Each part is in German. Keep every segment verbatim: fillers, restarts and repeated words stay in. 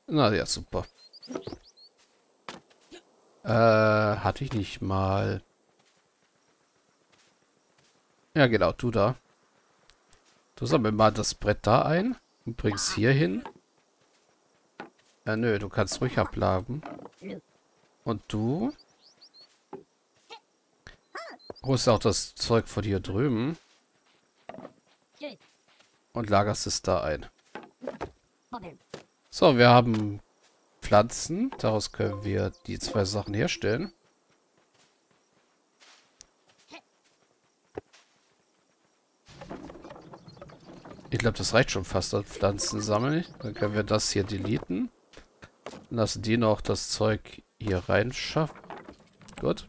Na ja, super. Äh, hatte ich nicht mal... Ja, genau, du da. Du sammel mal das Brett da ein und bringst hier hin. Ja, nö, du kannst ruhig abladen. Und du holst auch das Zeug von hier drüben und lagerst es da ein. So, wir haben Pflanzen. Daraus können wir die zwei Sachen herstellen. Ich glaube, das reicht schon fast an Pflanzen sammeln. Dann können wir das hier deleten. Lassen die noch das Zeug hier reinschaffen. Gut.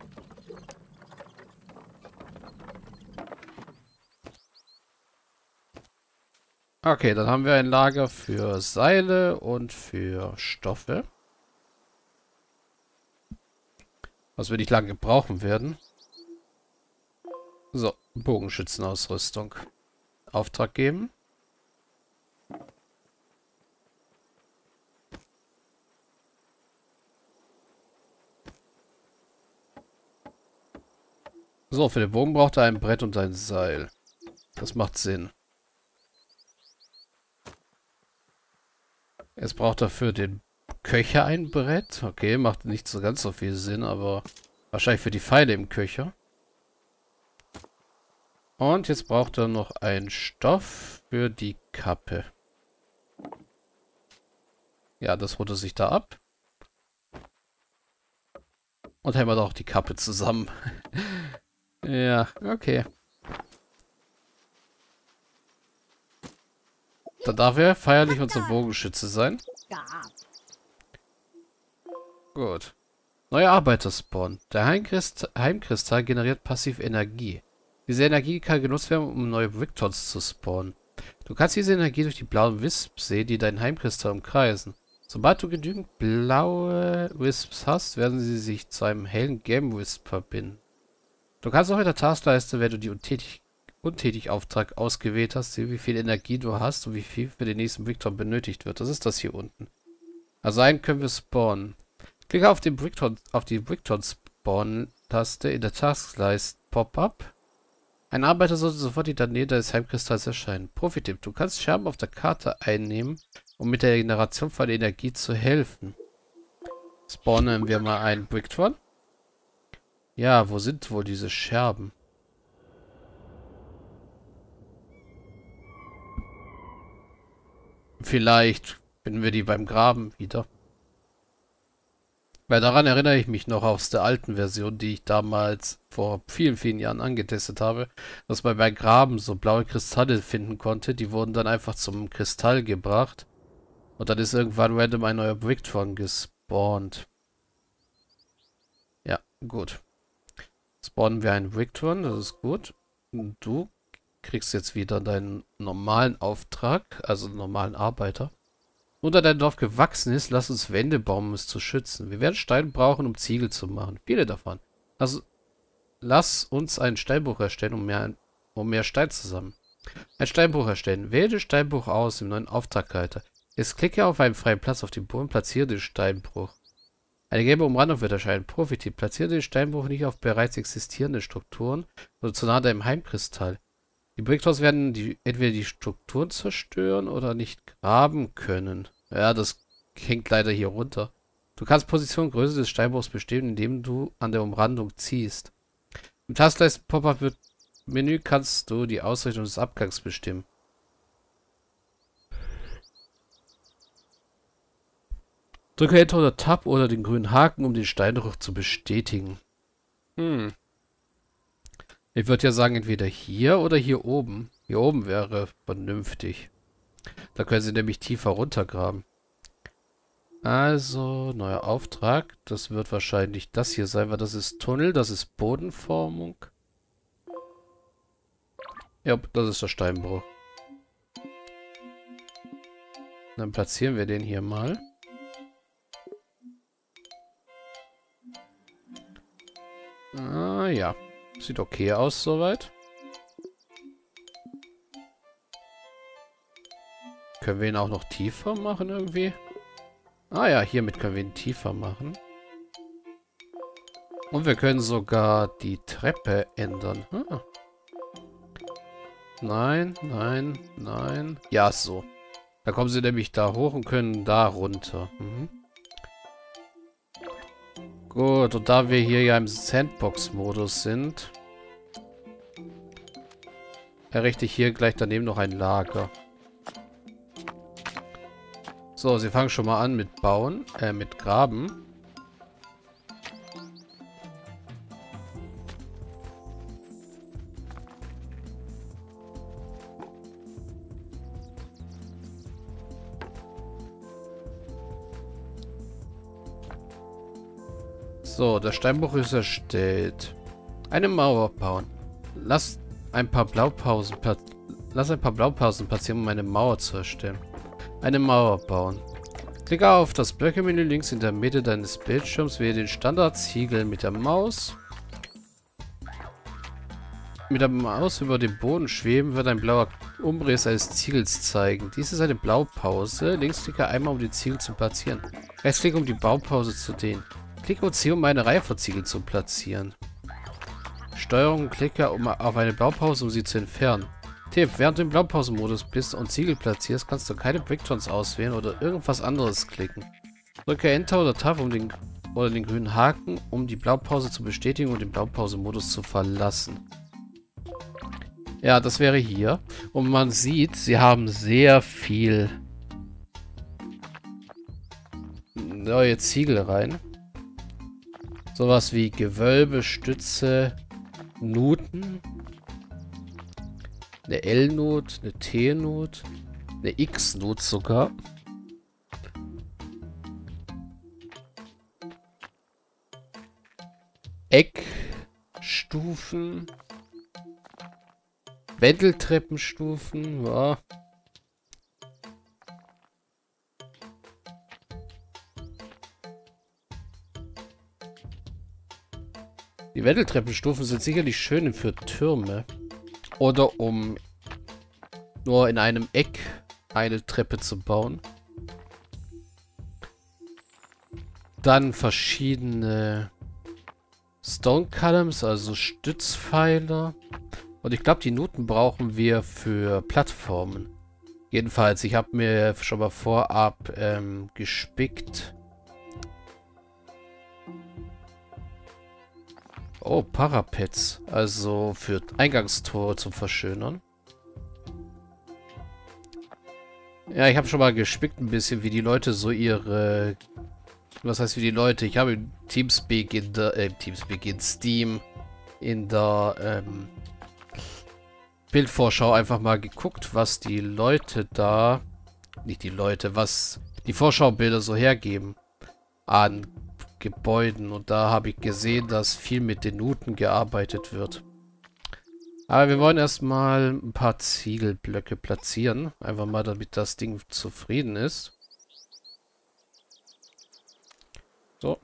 Okay, dann haben wir ein Lager für Seile und für Stoffe. Was wir nicht lange brauchen werden. So, Bogenschützenausrüstung. Auftrag geben. So, für den Bogen braucht er ein Brett und ein Seil. Das macht Sinn. Jetzt braucht er für den Köcher ein Brett. Okay, macht nicht so ganz so viel Sinn, aber wahrscheinlich für die Pfeile im Köcher. Und jetzt braucht er noch einen Stoff für die Kappe. Ja, das holt er sich da ab. Und hämmert auch die Kappe zusammen. Ja, okay. Dann darf er feierlich unser Bogenschütze sein. Gut. Neuer Arbeiter-Spawn. Der Heimkrist Heimkristall generiert passiv Energie. Diese Energie kann genutzt werden, um neue Victons zu spawnen. Du kannst diese Energie durch die blauen Wisps sehen, die deinen Heimkristall umkreisen. Sobald du genügend blaue Wisps hast, werden sie sich zu einem hellen Game Wisp verbinden. Du kannst auch in der Taskleiste, wenn du die untätig, untätig Auftrag ausgewählt hast, sehen, wie viel Energie du hast und wie viel für den nächsten Victon benötigt wird. Das ist das hier unten. Also einen können wir spawnen. Klicke auf, den Brickton, auf die Brickton-Spawn-Taste in der Taskleiste Pop-Up. Ein Arbeiter sollte sofort in der Nähe des Heimkristalls erscheinen. Profi-Tipp: Du kannst Scherben auf der Karte einnehmen, um mit der Generation von Energie zu helfen. Spawnen wir mal einen Brickton. Ja, wo sind wohl diese Scherben? Vielleicht finden wir die beim Graben wieder. Weil daran erinnere ich mich noch aus der alten Version, die ich damals vor vielen, vielen Jahren angetestet habe, dass man bei Graben so blaue Kristalle finden konnte. Die wurden dann einfach zum Kristall gebracht. Und dann ist irgendwann random ein neuer Brickton gespawnt. Ja, gut. Spawnen wir einen Brickton, das ist gut. Und du kriegst jetzt wieder deinen normalen Auftrag, also einen normalen Arbeiter. Nur da dein Dorf gewachsen ist, lass uns Wände bauen, um es zu schützen. Wir werden Stein brauchen, um Ziegel zu machen. Viele davon. Also, lass uns einen Steinbruch erstellen, um mehr, um mehr Stein zu sammeln. Ein Steinbruch erstellen. Wähle den Steinbruch aus im neuen Auftragleiter. Jetzt klicke auf einen freien Platz auf dem Boden, platziere den Steinbruch. Eine gelbe Umrandung wird erscheinen. Profi-Tipp: Platziere den Steinbruch nicht auf bereits existierende Strukturen oder zu nahe deinem Heimkristall. Die Bricktons werden die, entweder die Strukturen zerstören oder nicht graben können. Ja, das hängt leider hier runter. Du kannst Position und Größe des Steinbruchs bestimmen, indem du an der Umrandung ziehst. Im Taskleisten-Pop-Up-Menü kannst du die Ausrichtung des Abgangs bestimmen. Drücke Enter oder Tab oder den grünen Haken, um den Steinbruch zu bestätigen. Hm. Ich würde ja sagen, entweder hier oder hier oben. Hier oben wäre vernünftig. Da können sie nämlich tiefer runtergraben. Also, neuer Auftrag. Das wird wahrscheinlich das hier sein, weil das ist Tunnel, das ist Bodenformung. Ja, das ist der Steinbruch. Dann platzieren wir den hier mal. Ah, ja. Sieht okay aus soweit. Können wir ihn auch noch tiefer machen irgendwie? Ah ja, hiermit können wir ihn tiefer machen. Und wir können sogar die Treppe ändern. Ah. Nein, nein, nein. Ja, so. Da kommen sie nämlich da hoch und können da runter. Mhm. Gut, und da wir hier ja im Sandbox-Modus sind, errichte ich hier gleich daneben noch ein Lager. So, sie fangen schon mal an mit Bauen, äh, mit Graben. So, der Steinbruch ist erstellt. Eine Mauer bauen. Lass ein paar Blaupausen Lass ein paar Blaupausen platzieren, um eine Mauer zu erstellen. Eine Mauer bauen. Klicke auf das Blöcke-Menü links in der Mitte deines Bildschirms, wähle den Standardziegel mit der Maus. Mit der Maus über dem Boden schweben wird ein blauer Umriss eines Ziegels zeigen. Dies ist eine Blaupause. Linksklicke einmal, um den Ziegel zu platzieren. Rechtsklicke, um die Blaupause zu dehnen. Klicke und C, um eine Reihe von Ziegeln zu platzieren. Steuerung klicke um auf eine Blaupause, um sie zu entfernen. Tipp, während du im Blaupausenmodus bist und Ziegel platzierst, kannst du keine Bricktons auswählen oder irgendwas anderes klicken. Drücke Enter oder Tab um den, oder den grünen Haken, um die Blaupause zu bestätigen und den Blaupausenmodus zu verlassen. Ja, das wäre hier. Und man sieht, sie haben sehr viel neue Ziegel rein. Sowas wie Gewölbe, Stütze, Nuten. Eine L-Not, eine T-Not, eine X-Not sogar. Eckstufen. Wendeltreppenstufen, ja. Die Wendeltreppenstufen sind sicherlich schön für Türme. Oder um nur in einem Eck eine Treppe zu bauen. Dann verschiedene Stone Columns, also Stützpfeiler. Und ich glaube, die Nuten brauchen wir für Plattformen. Jedenfalls, ich habe mir schon mal vorab ähm, gespickt. Oh, Parapets. Also für Eingangstore zum Verschönern. Ja, ich habe schon mal gespickt ein bisschen, wie die Leute so ihre... Was heißt wie die Leute? Ich habe im Teamspeak in der... Äh, Teamspeak in Steam in der ähm, Bildvorschau einfach mal geguckt, was die Leute da... Nicht die Leute, was die Vorschaubilder so hergeben an Gebäuden. Und da habe ich gesehen, dass viel mit den Nuten gearbeitet wird. Aber wir wollen erstmal ein paar Ziegelblöcke platzieren. Einfach mal, damit das Ding zufrieden ist. So.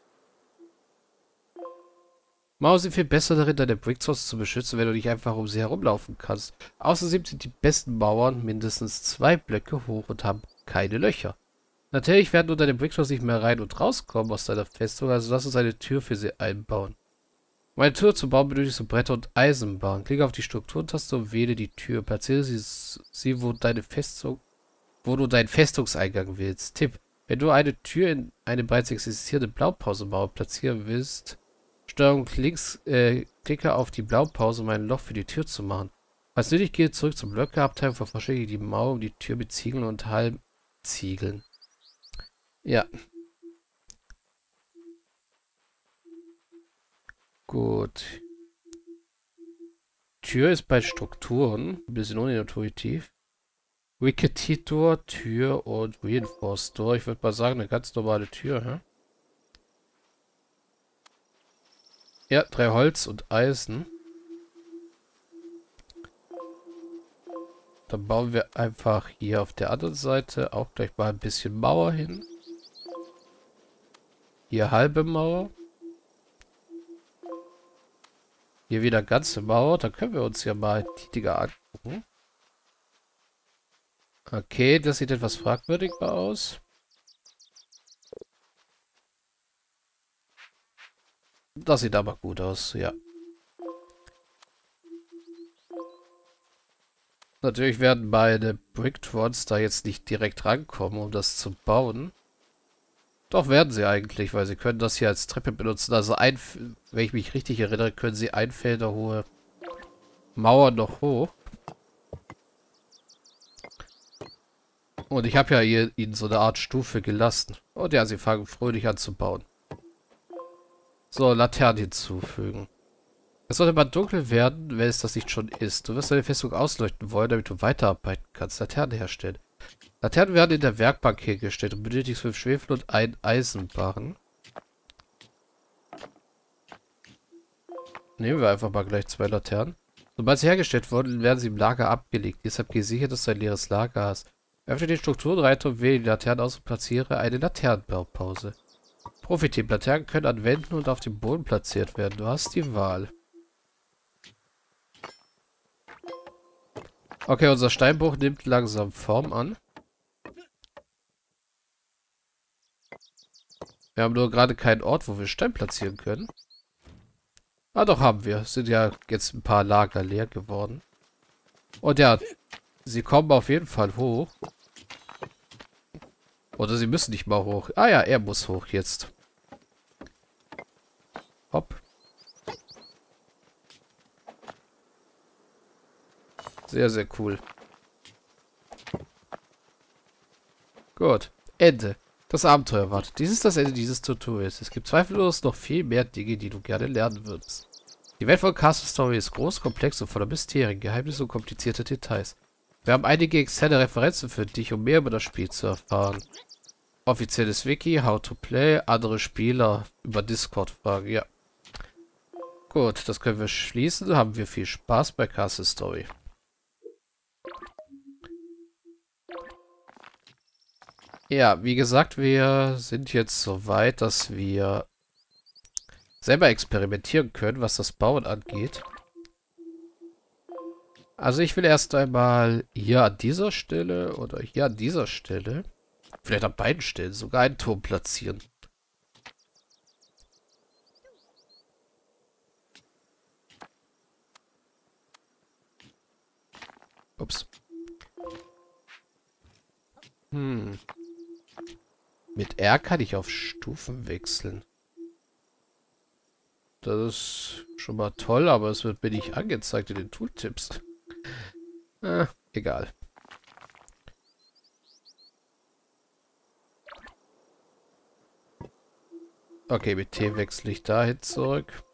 Maus ist viel besser darin, deine Bricksource zu beschützen, wenn du dich einfach um sie herumlaufen kannst. Außerdem sind die besten Mauern mindestens zwei Blöcke hoch und haben keine Löcher. Natürlich werden nur deine Bricksource nicht mehr rein und rauskommen aus deiner Festung, also lass uns eine Tür für sie einbauen. Um eine Tür zu bauen, benötigst du Bretter und Eisenbahn. Klicke auf die Strukturtaste und wähle die Tür. Platziere sie, sie wo, deine Festung, wo du deinen Festungseingang willst. Tipp. Wenn du eine Tür in eine bereits existierende Blaupausenmauer platzieren willst, Steuerung links, äh, klicke auf die Blaupause, um ein Loch für die Tür zu machen. Falls nötig, gehe zurück zur Blöckeabteilung, vervollständige die Mauer um die Tür mit Ziegeln und Halbziegeln. Ja. Gut. Tür ist bei Strukturen ein bisschen unintuitiv. Wicketitor, Tür und Reinforced Door. Ich würde mal sagen, eine ganz normale Tür, hä? Ja, drei Holz und Eisen. Dann bauen wir einfach hier auf der anderen Seite auch gleich mal ein bisschen Mauer hin. Hier halbe Mauer. Hier wieder ganze Mauer. Da können wir uns ja mal die Dinger angucken. Okay, das sieht etwas fragwürdiger aus. Das sieht aber gut aus, ja. Natürlich werden meine Bricktrons da jetzt nicht direkt rankommen, um das zu bauen. Doch werden sie eigentlich, weil sie können das hier als Treppe benutzen. Also, ein, wenn ich mich richtig erinnere, können sie ein Felder hohe Mauern noch hoch. Und ich habe ja hier ihnen so eine Art Stufe gelassen. Und ja, sie fangen fröhlich an zu bauen. So, Laternen hinzufügen. Es sollte mal dunkel werden, wenn es das nicht schon ist. Du wirst deine Festung ausleuchten wollen, damit du weiterarbeiten kannst. Laternen herstellen. Laternen werden in der Werkbank hergestellt und benötigst fünf Schwefel und ein Eisenbarren. Nehmen wir einfach mal gleich zwei Laternen. Sobald sie hergestellt wurden, werden sie im Lager abgelegt. Deshalb geh sicher, dass du ein leeres Lager hast. Öffne den Strukturenreiter und wähle die Laternen aus und platziere eine Laternenbaupause. Profi-Team-Laternen können an Wänden und auf dem Boden platziert werden. Du hast die Wahl. Okay, unser Steinbruch nimmt langsam Form an. Wir haben nur gerade keinen Ort, wo wir Stein platzieren können. Ah, doch haben wir. Es sind ja jetzt ein paar Lager leer geworden. Und ja, sie kommen auf jeden Fall hoch. Oder sie müssen nicht mal hoch. Ah ja, er muss hoch jetzt. Hopp. Sehr, sehr cool. Gut. Ende. Das Abenteuer wartet. Dies ist das Ende dieses Tutorials. Es gibt zweifellos noch viel mehr Dinge, die du gerne lernen würdest. Die Welt von Castle Story ist groß, komplex und voller Mysterien, Geheimnisse und komplizierte Details. Wir haben einige externe Referenzen für dich, um mehr über das Spiel zu erfahren. Offizielles Wiki, How to Play, andere Spieler über Discord fragen, ja. Gut, das können wir schließen. Haben wir viel Spaß bei Castle Story. Ja, wie gesagt, wir sind jetzt so weit, dass wir selber experimentieren können, was das Bauen angeht. Also ich will erst einmal hier an dieser Stelle oder hier an dieser Stelle, vielleicht an beiden Stellen, sogar einen Turm platzieren. Ups. Hm. Mit R kann ich auf Stufen wechseln. Das ist schon mal toll, aber es wird mir nicht angezeigt in den Tooltips. Ah, egal. Okay, mit T wechsle ich dahin zurück.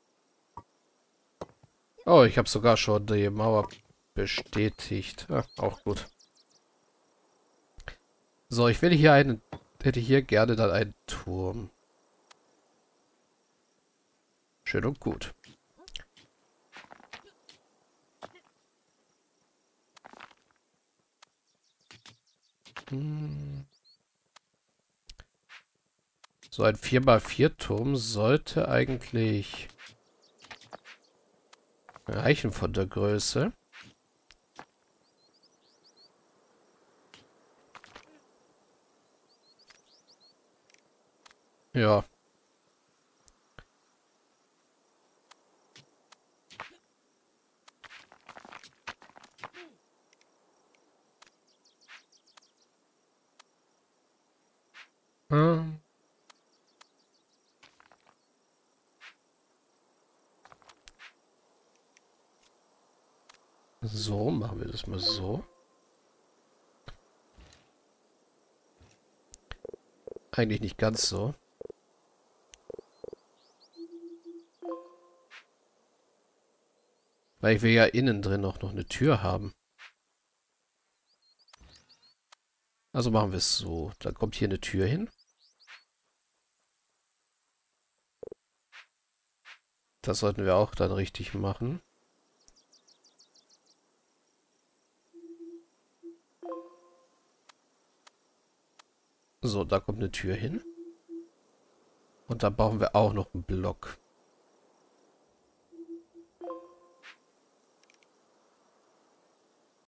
Oh, ich habe sogar schon die Mauer bestätigt. Ah, auch gut. So, ich will hier einen... Hätte hier gerne dann einen Turm. Schön und gut. Hm. So ein vier mal vier Turm sollte eigentlich reichen von der Größe. Ja. Hm. So, machen wir das mal so. Eigentlich nicht ganz so. Weil ich will ja innen drin auch noch eine Tür haben. Also machen wir es so. Dann kommt hier eine Tür hin. Das sollten wir auch dann richtig machen. So, da kommt eine Tür hin. Und da brauchen wir auch noch einen Block.